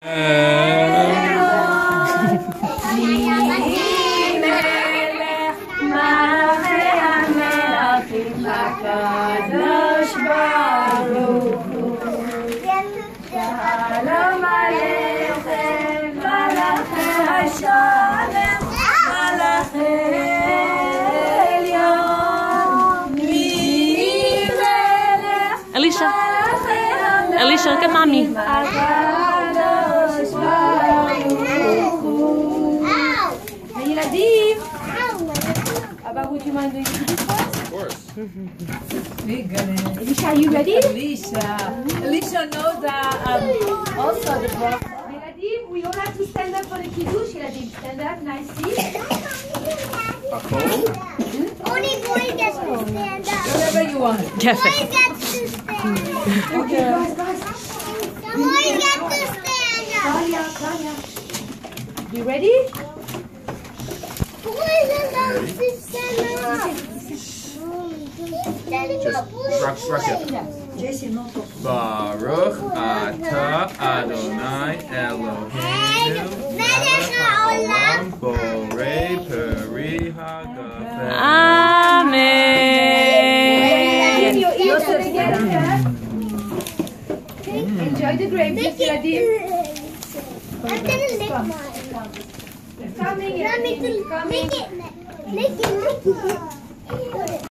הקדוש ברוך הוא שלום עליכם מלאכי השלום מלאכי עליון ממלך Alicia, look at mommy. הקדוש ברוך הוא הילדים Abba, would you mind doing this first? Of course. Alicia, are you ready? Alicia knows also the book. ילדים, we all have to stand up for the kiddush. ילדים, stand up nicely. Only boy gets to stand up. Whatever you want. Boy gets to stand up. Okay, guys. The boy gets to stand up. You ready? Boy is allowed to stand up. Standing up. Baruch atah Adonai Eloheinu melech haolam borei peri hagafen. Amen. Your ears together. Enjoy the grapes, ילדים. I'm gonna lick mine. Coming, Let me ילדים. lick it. Lick it.